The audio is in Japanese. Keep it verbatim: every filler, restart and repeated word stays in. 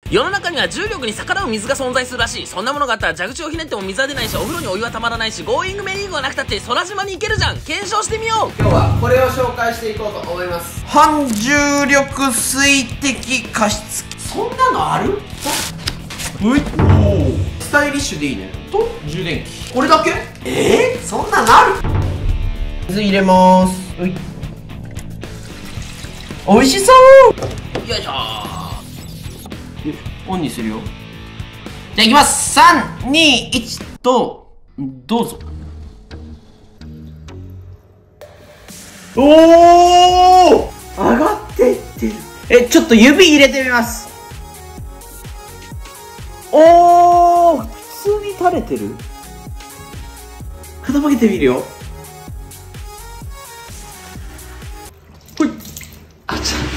世の中には重力に逆らう水が存在するらしい。そんなものがあったら蛇口をひねっても水は出ないし、お風呂にお湯はたまらないし、ゴーイングメリーグがなくたって空島に行けるじゃん。検証してみよう。 今日はこれを紹介していこうと思います。反重力水滴加湿器。そんなのある？うい、おお、スタイリッシュでいいね。と充電器、これだけ？えー、そんなのある？水入れまーす。うい、おいしそう。よいしょー。オンにするよ。じゃあいきます。さん、に、いちとどうぞ。おお、上がっていってる。え、ちょっと指入れてみます。おー、普通に垂れてる。傾けてみるよ。ほい。あちゃ。